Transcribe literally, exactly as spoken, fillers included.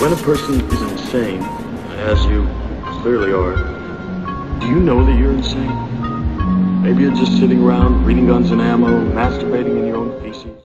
When a person is insane, as you clearly are, do you know that you're insane? Maybe you're just sitting around reading Guns and Ammo, masturbating in your own feces.